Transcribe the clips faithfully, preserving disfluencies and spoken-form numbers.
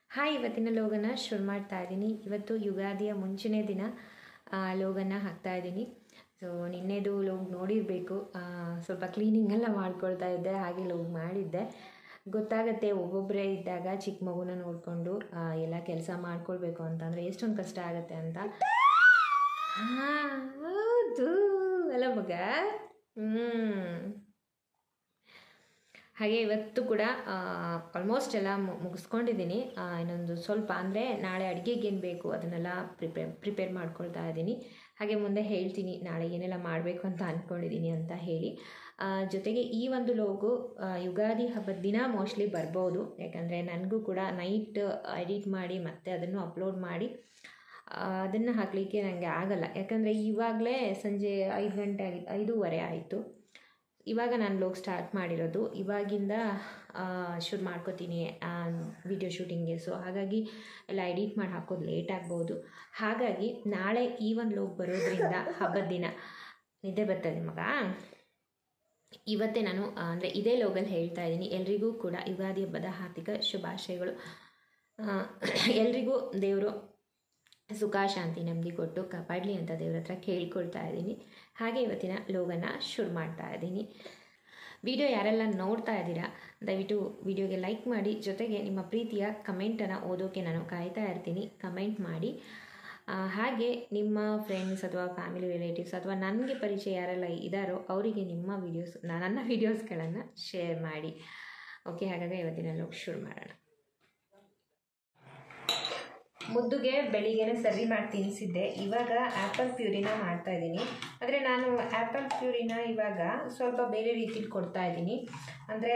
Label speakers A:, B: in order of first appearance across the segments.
A: Hi, ಇವತ್ತಿನ ಲೋಗನ ಶುರು ಮಾಡ್ತಾ ಇದ್ದೀನಿ. ಇವತ್ತು ಯುಗಾದಿಯ ಮುಂಚಿನ ದಿನ ಲೋಗನ್ನ ಹಾಕ್ತಾ ಇದ್ದೀನಿ. ಸೊ ನಿನ್ನೆದು ಲೋಗ್ ನೋಡಿರಬೇಕು. ಸ್ವಲ್ಪ ಕ್ಲೀನಿಂಗ್ ಎಲ್ಲ ಮಾಡ್ಕೊಳ್ತಾ ಇದ್ದೆ, ಹಾಗೆ ಲೋಗ್ ಮಾಡಿದ್ದೆ. ಗೊತ್ತಾಗುತ್ತೆ ಒಬ್ಬೊಬ್ಬರೇ ಇದ್ದಾಗ ಚಿಕ್ಕ ಮಗುನ ನೋಡಿಕೊಂಡು ಎಲ್ಲ ಕೆಲಸ ಮಾಡ್ಕೊಳ್ಬೇಕು ಅಂತಂದರೆ ಎಷ್ಟೊಂದು ಕಷ್ಟ ಆಗುತ್ತೆ ಅಂತ. ಹಾಂ ಹೌದು ಅಲ್ಲ ಮಗ. ಹ್ಞೂ ಹಾಗೆ ಇವತ್ತು ಕೂಡ ಆಲ್ಮೋಸ್ಟ್ ಎಲ್ಲ ಮುಗಿಸ್ಕೊಂಡಿದ್ದೀನಿ. ಇನ್ನೊಂದು ಸ್ವಲ್ಪ ಅಂದರೆ ನಾಳೆ ಅಡುಗೆಗೆ ಏನು ಬೇಕು ಅದನ್ನೆಲ್ಲ ಪ್ರಿಪೇರ್ ಪ್ರಿಪೇರ್ ಮಾಡ್ಕೊಳ್ತಾ ಇದ್ದೀನಿ. ಹಾಗೆ ಮುಂದೆ ಹೇಳ್ತೀನಿ ನಾಳೆ ಏನೆಲ್ಲ ಮಾಡಬೇಕು ಅಂತ ಅಂದ್ಕೊಂಡಿದ್ದೀನಿ ಅಂತ ಹೇಳಿ. ಜೊತೆಗೆ ಈ ಒಂದು ಲೋಗು ಯುಗಾದಿ ಹಬ್ಬದ ದಿನ ಮೋಸ್ಟ್ಲಿ ಬರ್ಬೋದು, ಯಾಕಂದರೆ ನನಗೂ ಕೂಡ ನೈಟ್ ಎಡಿಟ್ ಮಾಡಿ ಮತ್ತೆ ಅದನ್ನು ಅಪ್ಲೋಡ್ ಮಾಡಿ ಅದನ್ನು ಹಾಕಲಿಕ್ಕೆ ನನಗೆ ಆಗಲ್ಲ. ಯಾಕಂದರೆ ಇವಾಗಲೇ ಸಂಜೆ ಐದು ಗಂಟೆ ಆಗಿ ಐದೂವರೆ ಆಯಿತು. ಇವಾಗ ನಾನು ಲೋಗ್ ಸ್ಟಾರ್ಟ್ ಮಾಡಿರೋದು, ಇವಾಗಿಂದ ಶುರು ಮಾಡ್ಕೋತೀನಿ ವಿಡಿಯೋ ಶೂಟಿಂಗ್ಗೆ. ಸೊ ಹಾಗಾಗಿ ಎಲ್ಲ ಎಡಿಟ್ ಮಾಡಿ ಹಾಕೋದು ಲೇಟ್ ಆಗ್ಬೋದು. ಹಾಗಾಗಿ ನಾಳೆ ಈ ಒಂದು ಲೋಗ್ ಬರೋದ್ರಿಂದ ಹಬ್ಬದ ದಿನ ನಿದ್ದೆ ಬರ್ತದೆ ಮಗ. ಇವತ್ತೇ ನಾನು ಅಂದರೆ ಇದೇ ಲೋಗಲ್ಲಿ ಹೇಳ್ತಾ ಇದ್ದೀನಿ. ಎಲ್ರಿಗೂ ಕೂಡ ಯುಗಾದಿ ಹಬ್ಬದ ಹಾರ್ದಿಕ ಶುಭಾಶಯಗಳು. ಎಲ್ರಿಗೂ ದೇವರು ಸುಖ ಶಾಂತಿ ನೆಮ್ಮದಿ ಕೊಟ್ಟು ಕಾಪಾಡಲಿ ಅಂತ ದೇವ್ರ ಹತ್ರ ಕೇಳ್ಕೊಳ್ತಾ ಇದ್ದೀನಿ. ಹಾಗೆ ಇವತ್ತಿನ ಲೋಗನ್ನ ಶುರು ಮಾಡ್ತಾ ಇದ್ದೀನಿ. ವಿಡಿಯೋ ಯಾರೆಲ್ಲ ನೋಡ್ತಾ ಇದ್ದೀರಾ ದಯವಿಟ್ಟು ವಿಡಿಯೋಗೆ ಲೈಕ್ ಮಾಡಿ, ಜೊತೆಗೆ ನಿಮ್ಮ ಪ್ರೀತಿಯ ಕಮೆಂಟನ್ನು ಓದೋಕ್ಕೆ ನಾನು ಕಾಯ್ತಾ ಇರ್ತೀನಿ. ಕಮೆಂಟ್ ಮಾಡಿ. ಹಾಗೆ ನಿಮ್ಮ ಫ್ರೆಂಡ್ಸ್ ಅಥವಾ ಫ್ಯಾಮಿಲಿ ರಿಲೇಟಿವ್ಸ್ ಅಥವಾ ನನಗೆ ಪರಿಚಯ ಯಾರೆಲ್ಲ ಇದ್ದಾರೋ ಅವರಿಗೆ ನಿಮ್ಮ ವೀಡಿಯೋಸ್ ನನ್ನ ವೀಡಿಯೋಸ್ಗಳನ್ನು ಶೇರ್ ಮಾಡಿ. ಓಕೆ, ಹಾಗಾದರೆ ಇವತ್ತಿನ ಲೋಗ್ ಶುರು ಮಾಡೋಣ. ಮುದ್ದುಗೆ ಬೆಳಿಗ್ಗೆನೇ ಸರಿ ಮಾಡಿ ತಿನ್ನಿಸಿದ್ದೆ. ಇವಾಗ ಆ್ಯಪಲ್ ಪ್ಯೂರಿನ ಮಾಡ್ತಾಯಿದ್ದೀನಿ. ಆದರೆ ನಾನು ಆ್ಯಪಲ್ ಪ್ಯೂರಿನ ಇವಾಗ ಸ್ವಲ್ಪ ಬೇರೆ ರೀತಿಲಿ ಕೊಡ್ತಾಯಿದ್ದೀನಿ. ಅಂದರೆ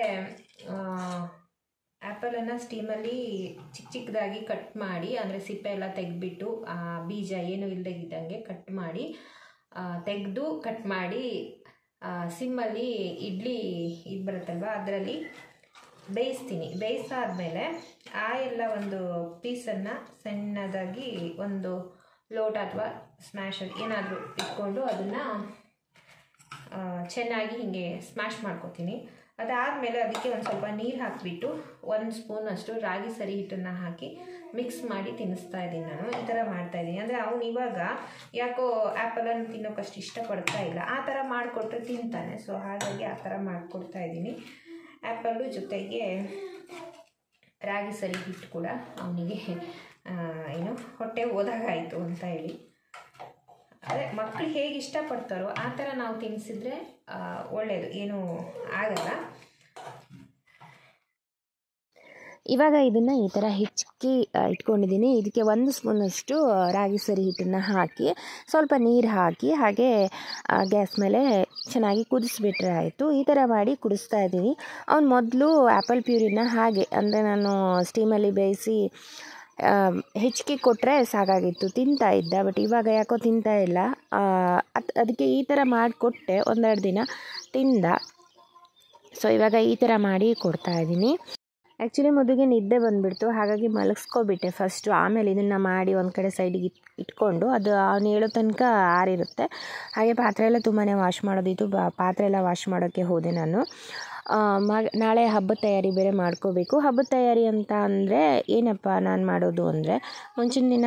A: ಆ್ಯಪಲನ್ನು ಸ್ಟೀಮಲ್ಲಿ ಚಿಕ್ಕ ಚಿಕ್ಕದಾಗಿ ಕಟ್ ಮಾಡಿ, ಅಂದರೆ ಸಿಪ್ಪೆ ಎಲ್ಲ ತೆಗೆದ್ಬಿಟ್ಟು ಬೀಜ ಏನು ಇಲ್ಲದೆ ಇದ್ದಂಗೆ ಕಟ್ ಮಾಡಿ ತೆಗೆದು ಕಟ್ ಮಾಡಿ ಸಿಮ್ಮಲ್ಲಿ ಇಡ್ಲಿ ಇದು ಬರುತ್ತಲ್ವ ಅದರಲ್ಲಿ ಬೇಯಿಸ್ತೀನಿ. ಬೇಯಿಸಾದ್ಮೇಲೆ ಆ ಎಲ್ಲ ಒಂದು ಪೀಸನ್ನು ಸಣ್ಣದಾಗಿ ಒಂದು ಲೋಟ ಅಥವಾ ಸ್ಮ್ಯಾಶಲ್ಲಿ ಏನಾದರೂ ಇಟ್ಕೊಂಡು ಅದನ್ನು ಚೆನ್ನಾಗಿ ಹೀಗೆ ಸ್ಮ್ಯಾಶ್ ಮಾಡ್ಕೊತೀನಿ. ಅದಾದಮೇಲೆ ಅದಕ್ಕೆ ಒಂದು ಸ್ವಲ್ಪ ನೀರು ಹಾಕಿಬಿಟ್ಟು ಒಂದು ಸ್ಪೂನಷ್ಟು ರಾಗಿ ಸರಿ ಹಿಟ್ಟನ್ನು ಹಾಕಿ ಮಿಕ್ಸ್ ಮಾಡಿ ತಿನ್ನಿಸ್ತಾ ಇದ್ದೀನಿ. ನಾನು ಈ ಥರ ಮಾಡ್ತಾಯಿದ್ದೀನಿ. ಅಂದರೆ ಅವನು ಇವಾಗ ಯಾಕೋ ಆ್ಯಪಲನ್ನು ತಿನ್ನೋಕ್ಕಷ್ಟು ಇಷ್ಟಪಡ್ತಾ ಇಲ್ಲ. ಆ ಥರ ಮಾಡಿಕೊಟ್ರೆ ತಿಂತಾನೆ. ಸೊ ಹಾಗಾಗಿ ಆ ಥರ ಮಾಡಿಕೊಡ್ತಾ ಇದ್ದೀನಿ. ಆ್ಯಪಲ್ಲು ಜೊತೆಗೆ ರಾಗಿ ಸರಿ ಹಿಟ್ಟು ಕೂಡ ಅವನಿಗೆ ಏನು ಹೊಟ್ಟೆ ಹೋದಾಗಾಯಿತು ಅಂತ ಹೇಳಿ. ಅದೇ ಮಕ್ಕಳು ಹೇಗೆ ಇಷ್ಟಪಡ್ತಾರೋ ಆ ಥರ ನಾವು ತಿನ್ನಿಸಿದ್ರೆ ಒಳ್ಳೆಯದು, ಏನೂ ಆಗಲ್ಲ.
B: ಇವಾಗ ಇದನ್ನು ಈ ಥರ ಹೆಚ್ಚಿ ಇಟ್ಕೊಂಡಿದ್ದೀನಿ. ಇದಕ್ಕೆ ಒಂದು ಸ್ಪೂನಷ್ಟು ರಾಗಿ ಸರಿ ಹಿಟ್ಟನ್ನು ಹಾಕಿ ಸ್ವಲ್ಪ ನೀರು ಹಾಕಿ ಹಾಗೆ ಗ್ಯಾಸ್ ಮೇಲೆ ಚೆನ್ನಾಗಿ ಕುದಿಸ್ಬಿಟ್ರೆ ಆಯಿತು. ಈ ಥರ ಮಾಡಿ ಕುಡಿಸ್ತಾ ಇದ್ದೀನಿ. ಅವ್ನು ಮೊದಲು ಆ್ಯಪಲ್ ಪ್ಯೂರಿನ ಹಾಗೆ ಅಂದರೆ ನಾನು ಸ್ಟೀಮಲ್ಲಿ ಬೇಯಿಸಿ ಹೆಚ್ಚಿಗೆ ಕೊಟ್ಟರೆ ಸಾಕಾಗಿತ್ತು, ತಿಂತಾ ಇದ್ದ. ಬಟ್ ಇವಾಗ ಯಾಕೋ ತಿಂತಾ ಇಲ್ಲ. ಅದು ಅದಕ್ಕೆ ಈ ಥರ ಮಾಡಿಕೊಟ್ಟೆ, ಒಂದೆರಡು ದಿನ ತಿಂದ. ಸೊ ಇವಾಗ ಈ ಥರ ಮಾಡಿ ಕೊಡ್ತಾಯಿದ್ದೀನಿ. ಆ್ಯಕ್ಚುಲಿ ಮದುವೆಗೆ ನಿದ್ದೆ ಬಂದುಬಿಡ್ತು, ಹಾಗಾಗಿ ಮಲಗಿಸ್ಕೊಬಿಟ್ಟೆ ಫಸ್ಟು. ಆಮೇಲೆ ಇದನ್ನು ಮಾಡಿ ಒಂದು ಕಡೆ ಸೈಡಿಗೆ ಇಟ್ ಇಟ್ಕೊಂಡು ಅದು ಅವನು ಹೇಳೋ ತನಕ ಆರಿರುತ್ತೆ. ಹಾಗೆ ಪಾತ್ರೆ ಎಲ್ಲ ತುಂಬಾ ವಾಶ್ ಮಾಡೋದಿತ್ತು. ಬ ಪಾತ್ರೆ ಎಲ್ಲ ವಾಶ್ ಮಾಡೋಕ್ಕೆ ಹೋದೆ ನಾನು. ಮ ನಾಳೆ ಹಬ್ಬದ ತಯಾರಿ ಬೇರೆ ಮಾಡ್ಕೋಬೇಕು. ಹಬ್ಬದ ತಯಾರಿ ಅಂತ ಅಂದರೆ ಏನಪ್ಪ ನಾನು ಮಾಡೋದು ಅಂದರೆ, ಮುಂಚಿನ ದಿನ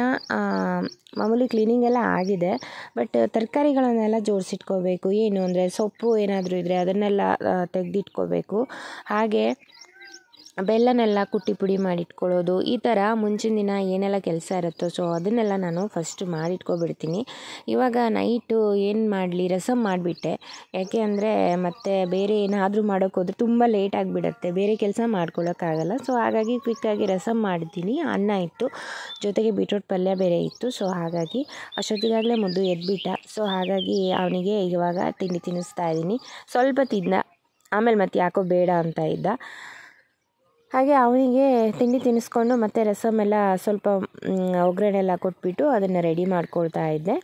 B: ಮಾಮೂಲಿ ಕ್ಲೀನಿಂಗ್ ಎಲ್ಲ ಆಗಿದೆ. ಬಟ್ ತರಕಾರಿಗಳನ್ನೆಲ್ಲ ಜೋಡಿಸಿಟ್ಕೋಬೇಕು. ಏನು ಅಂದರೆ ಸೊಪ್ಪು ಏನಾದರೂ ಇದ್ದರೆ ಅದನ್ನೆಲ್ಲ ತೆಗೆದಿಟ್ಕೋಬೇಕು. ಹಾಗೆ ಬೆಲ್ಲನೆಲ್ಲ ಕುಟ್ಟಿ ಪುಡಿ ಮಾಡಿಟ್ಕೊಳ್ಳೋದು, ಈ ಥರ ಮುಂಚಿನ ದಿನ ಏನೆಲ್ಲ ಕೆಲಸ ಇರುತ್ತೋ ಸೊ ಅದನ್ನೆಲ್ಲ ನಾನು ಫಸ್ಟ್ ಮಾಡಿಟ್ಕೊಬಿಡ್ತೀನಿ. ಇವಾಗ ನೈಟು ಏನು ಮಾಡಲಿ, ರಸಮ್ ಮಾಡಿಬಿಟ್ಟೆ. ಯಾಕೆ ಅಂದರೆ ಮತ್ತೆ ಬೇರೆ ಏನಾದರೂ ಮಾಡೋಕ್ಕೆ ಹೋದರೆ ತುಂಬ ಲೇಟ್ ಆಗಿಬಿಡುತ್ತೆ, ಬೇರೆ ಕೆಲಸ ಮಾಡ್ಕೊಳ್ಳೋಕ್ಕಾಗಲ್ಲ. ಸೊ ಹಾಗಾಗಿ ಕ್ವಿಕ್ಕಾಗಿ ರಸಮ್ ಮಾಡಿದ್ದೀನಿ. ಅನ್ನ ಇತ್ತು, ಜೊತೆಗೆ ಬೀಟ್ರೋಟ್ ಪಲ್ಯ ಬೇರೆ ಇತ್ತು. ಸೊ ಹಾಗಾಗಿ ಅಷ್ಟೊತ್ತಿಗಾಗಲೇ ಮುದ್ದು ಎದ್ಬಿಟ್ಟ. ಸೊ ಹಾಗಾಗಿ ಅವನಿಗೆ ಇವಾಗ ತಿಂಡಿ ತಿನ್ನಿಸ್ತಾ ಇದ್ದೀನಿ. ಸ್ವಲ್ಪ ತಿಂದ, ಆಮೇಲೆ ಮತ್ತೆ ಯಾಕೋ ಬೇಡ ಅಂತ ಇದ್ದ. ಹಾಗೆ ಅವನಿಗೆ ತಿಂಡಿ ತಿನ್ನಿಸ್ಕೊಂಡು ಮತ್ತು ರಸಮೆಲ್ಲ ಸ್ವಲ್ಪ ಒಗ್ಗರಣೆ ಎಲ್ಲ ಕೊಟ್ಬಿಟ್ಟು ಅದನ್ನು ರೆಡಿ ಮಾಡ್ಕೊಳ್ತಾ ಇದ್ದೆ.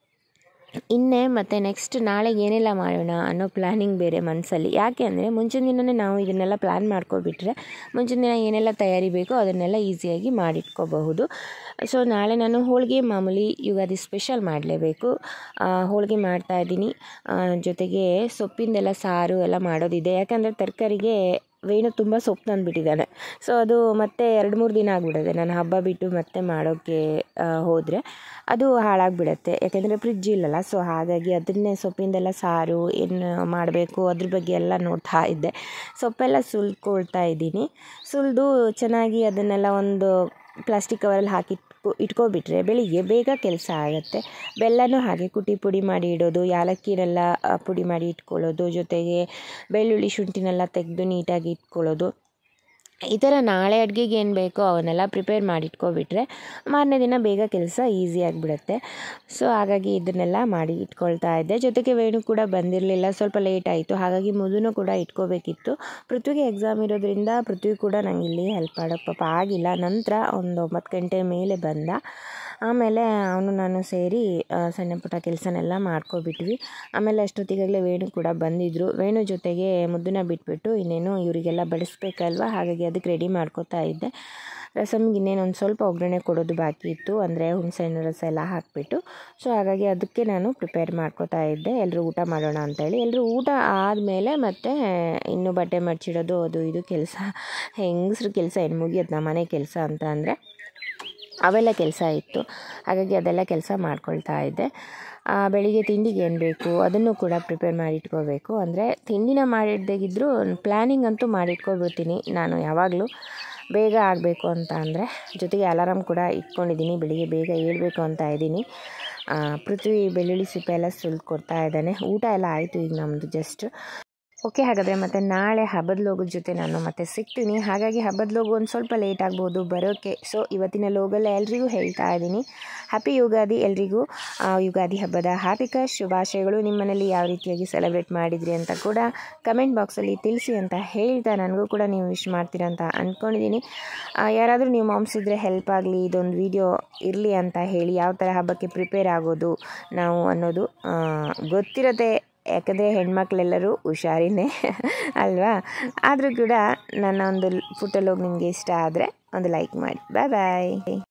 B: ಇನ್ನೇ ಮತ್ತು ನೆಕ್ಸ್ಟ್ ನಾಳೆಗೆ ಏನೆಲ್ಲ ಮಾಡೋಣ ಅನ್ನೋ ಪ್ಲ್ಯಾನಿಂಗ್ ಬೇರೆ ಮನಸ್ಸಲ್ಲಿ. ಯಾಕೆ ಅಂದರೆ ಮುಂಚಿನ ದಿನವೇ ನಾವು ಇದನ್ನೆಲ್ಲ ಪ್ಲ್ಯಾನ್ ಮಾಡ್ಕೊಬಿಟ್ರೆ ಮುಂಚಿನ ದಿನ ಏನೆಲ್ಲ ತಯಾರಿ ಬೇಕೋ ಅದನ್ನೆಲ್ಲ ಈಸಿಯಾಗಿ ಮಾಡಿಟ್ಕೋಬಹುದು. ಸೊ ನಾಳೆ ನಾನು ಹೋಳಿಗೆ ಮಾಮೂಲಿ ಯುಗಾದಿ ಸ್ಪೆಷಲ್ ಮಾಡಲೇಬೇಕು. ಹೋಳಿಗೆ ಮಾಡ್ತಾಯಿದ್ದೀನಿ. ಜೊತೆಗೆ ಸೊಪ್ಪಿಂದೆಲ್ಲ ಸಾರು ಎಲ್ಲ ಮಾಡೋದಿದೆ. ಯಾಕಂದರೆ ತರಕಾರಿಗೆ ವೇಣು ತುಂಬ ಸೊಪ್ಪು ತಂದುಬಿಟ್ಟಿದ್ದಾನೆ. ಸೊ ಅದು ಮತ್ತೆ ಎರಡು ಮೂರು ದಿನ ಆಗಿಬಿಡುತ್ತೆ. ನಾನು ಹಬ್ಬ ಬಿಟ್ಟು ಮತ್ತೆ ಮಾಡೋಕ್ಕೆ ಹೋದರೆ ಅದು ಹಾಳಾಗಿಬಿಡುತ್ತೆ, ಯಾಕೆಂದರೆ ಫ್ರಿಡ್ಜ್ ಇಲ್ಲಲ್ಲ. ಸೊ ಹಾಗಾಗಿ ಅದನ್ನೇ ಸೊಪ್ಪಿಂದೆಲ್ಲ ಸಾರು ಏನು ಮಾಡಬೇಕು ಅದ್ರ ಬಗ್ಗೆ ಎಲ್ಲ ನೋಡ್ತಾ ಇದ್ದೆ. ಸೊಪ್ಪೆಲ್ಲ ಸುಲ್ಕೊಳ್ತಾ ಇದ್ದೀನಿ. ಸುಲಿದು ಚೆನ್ನಾಗಿ ಅದನ್ನೆಲ್ಲ ಒಂದು ಪ್ಲಾಸ್ಟಿಕ್ ಕವರಲ್ಲಿ ಹಾಕಿ ಇಟ್ಕೊಬಿಟ್ರೆ ಬೆಳಿಗ್ಗೆ ಬೇಗ ಕೆಲಸ ಆಗುತ್ತೆ. ಬೆಲ್ಲನೂ ಹಾಗೆ ಕುಟ್ಟಿ ಪುಡಿ ಮಾಡಿ ಇಡೋದು, ಯಾಲಕ್ಕಿನೆಲ್ಲ ಪುಡಿ ಮಾಡಿ ಇಟ್ಕೊಳ್ಳೋದು, ಜೊತೆಗೆ ಬೆಳ್ಳುಳ್ಳಿ ಶುಂಠಿನೆಲ್ಲ ತೆಗೆದು ನೀಟಾಗಿ ಇಟ್ಕೊಳ್ಳೋದು. ಈ ಥರ ನಾಳೆ ಅಡುಗೆಗೆ ಏನು ಬೇಕೋ ಅವನ್ನೆಲ್ಲ ಪ್ರಿಪೇರ್ ಮಾಡಿ ಇಟ್ಕೊಬಿಟ್ರೆ ಮಾರನೇ ದಿನ ಬೇಗ ಕೆಲಸ ಈಸಿ ಆಗಿಬಿಡುತ್ತೆ. ಸೊ ಹಾಗಾಗಿ ಇದನ್ನೆಲ್ಲ ಮಾಡಿ ಇಟ್ಕೊಳ್ತಾ ಇದ್ದೆ. ಜೊತೆಗೆ ವೇಣು ಕೂಡ ಬಂದಿರಲಿಲ್ಲ, ಸ್ವಲ್ಪ ಲೇಟ್ ಆಯಿತು. ಹಾಗಾಗಿ ಮದುನೂ ಕೂಡ ಇಟ್ಕೋಬೇಕಿತ್ತು. ಪೃಥ್ವಿಗೆ ಎಕ್ಸಾಮ್ ಇರೋದ್ರಿಂದ ಪೃಥ್ವಿ ಕೂಡ ನಂಗೆ ಇಲ್ಲಿ ಹೆಲ್ಪ್ ಮಾಡೋಕ್ಕೆ ಪಾಪ ಆಗಿಲ್ಲ. ನಂತರ ಒಂದು ಒಂಬತ್ತು ಗಂಟೆ ಮೇಲೆ ಬಂದ. ಆಮೇಲೆ ಅವನು ನಾನು ಸೇರಿ ಸಣ್ಣ ಪುಟ್ಟ ಕೆಲಸನೆಲ್ಲ ಮಾಡ್ಕೊಬಿಟ್ವಿ. ಆಮೇಲೆ ಅಷ್ಟೊತ್ತಿಗಾಗಲೇ ವೇಣು ಕೂಡ ಬಂದಿದ್ದರು. ವೇಣು ಜೊತೆಗೆ ಮುದ್ದನ್ನ ಬಿಟ್ಬಿಟ್ಟು ಇನ್ನೇನು ಇವರಿಗೆಲ್ಲ ಬಡಿಸ್ಬೇಕಲ್ವ, ಹಾಗಾಗಿ ಅದಕ್ಕೆ ರೆಡಿ ಮಾಡ್ಕೋತಾ ಇದ್ದೆ. ರಸಮ್ಗೆ ಇನ್ನೇನೊಂದು ಸ್ವಲ್ಪ ಒಗ್ಗರಣೆ ಕೊಡೋದು ಬಾಕಿ ಇತ್ತು, ಅಂದರೆ ಹುಣಸೆಹಣ್ಣು ರಸ ಎಲ್ಲ ಹಾಕಿಬಿಟ್ಟು. ಸೊ ಹಾಗಾಗಿ ಅದಕ್ಕೆ ನಾನು ಪ್ರಿಪೇರ್ ಮಾಡ್ಕೋತಾ ಇದ್ದೆ, ಎಲ್ಲರೂ ಊಟ ಮಾಡೋಣ ಅಂತೇಳಿ. ಎಲ್ಲರೂ ಊಟ ಆದಮೇಲೆ ಮತ್ತೆ ಇನ್ನೂ ಬಟ್ಟೆ ಮಡ್ಚಿಡೋದು ಅದು ಇದು ಕೆಲಸ, ಹೆಂಗಸ್ರ ಕೆಲಸ ಏನು ಮುಗಿಯೋದು, ನಮ್ಮ ಮನೆ ಕೆಲಸ ಅಂತ ಅಂದರೆ ಅವೆಲ್ಲ ಕೆಲಸ ಇತ್ತು. ಹಾಗಾಗಿ ಅದೆಲ್ಲ ಕೆಲಸ ಮಾಡ್ಕೊಳ್ತಾ ಇದ್ದೆ. ಬೆಳಿಗ್ಗೆ ತಿಂಡಿಗೆ ಏನು ಬೇಕು ಅದನ್ನು ಕೂಡ ಪ್ರಿಪೇರ್ ಮಾಡಿ ಇಟ್ಕೋಬೇಕು. ಅಂದರೆ ತಿಂಡಿನ ಮಾಡಿಡ್ದಾಗಿದ್ದರೂ ಪ್ಲ್ಯಾನಿಂಗ್ ಅಂತೂ ಮಾಡಿಟ್ಕೊಬಿಡ್ತೀನಿ ನಾನು ಯಾವಾಗಲೂ, ಬೇಗ ಆಗಬೇಕು ಅಂತ ಅಂದರೆ. ಜೊತೆಗೆ ಅಲಾರಾಮ್ ಕೂಡ ಇಟ್ಕೊಂಡಿದ್ದೀನಿ, ಬೆಳಿಗ್ಗೆ ಬೇಗ ಏಳಬೇಕು ಅಂತ ಇದ್ದೀನಿ. ಪೃಥ್ವಿ ಬೆಳ್ಳುಳ್ಳಿ ಸಿಪ್ಪೆ ಎಲ್ಲ ಸುಲ್ದು ಕೊಡ್ತಾ ಇದ್ದಾನೆ. ಊಟ ಎಲ್ಲ ಆಯಿತು ಈಗ ನಮ್ಮದು ಜಸ್ಟ್. ಓಕೆ, ಹಾಗಾದರೆ ಮತ್ತು ನಾಳೆ ಹಬ್ಬದ ಲೋಗದ ಜೊತೆ ನಾನು ಮತ್ತೆ ಸಿಗ್ತೀನಿ. ಹಾಗಾಗಿ ಹಬ್ಬದ ಲೋಗು ಒಂದು ಸ್ವಲ್ಪ ಲೇಟ್ ಆಗ್ಬೋದು ಬರೋಕ್ಕೆ. ಸೊ ಇವತ್ತಿನ ಲೋಗಲ್ಲ ಎಲ್ರಿಗೂ ಹೇಳ್ತಾ ಇದ್ದೀನಿ ಹ್ಯಾಪಿ ಯುಗಾದಿ. ಎಲ್ರಿಗೂ ಯುಗಾದಿ ಹಬ್ಬದ ಹಾರ್ದಿಕ ಶುಭಾಶಯಗಳು. ನಿಮ್ಮ ಮನೇಲಿ ಯಾವ ರೀತಿಯಾಗಿ ಸೆಲೆಬ್ರೇಟ್ ಮಾಡಿದ್ರಿ ಅಂತ ಕೂಡ ಕಮೆಂಟ್ ಬಾಕ್ಸಲ್ಲಿ ತಿಳಿಸಿ ಅಂತ ಹೇಳ್ತಾ, ನನಗೂ ಕೂಡ ನೀವು ವಿಶ್ ಮಾಡ್ತೀರಾ ಅಂತ ಅಂದ್ಕೊಂಡಿದ್ದೀನಿ. ಯಾರಾದರೂ ನೀವು ಮಾಮ್ಸ್ ಇದ್ದರೆ ಹೆಲ್ಪ್ ಆಗಲಿ, ಇದೊಂದು ವಿಡಿಯೋ ಇರಲಿ ಅಂತ ಹೇಳಿ, ಯಾವ ಥರ ಹಬ್ಬಕ್ಕೆ ಪ್ರಿಪೇರ್ ಆಗೋದು ನಾವು ಅನ್ನೋದು ಗೊತ್ತಿರುತ್ತೆ. ಯಾಕಂದರೆ ಹೆಣ್ಮಕ್ಳೆಲ್ಲರೂ ಹುಷಾರಿನೇ ಅಲ್ವಾ. ಆದರೂ ಕೂಡ ನನ್ನ ಒಂದು ಫುಟೋಲೋಗ್ ನಿಮಗೆ ಇಷ್ಟ ಆದರೆ ಒಂದು ಲೈಕ್ ಮಾಡಿ. ಬಾಯ್ ಬಾಯ್.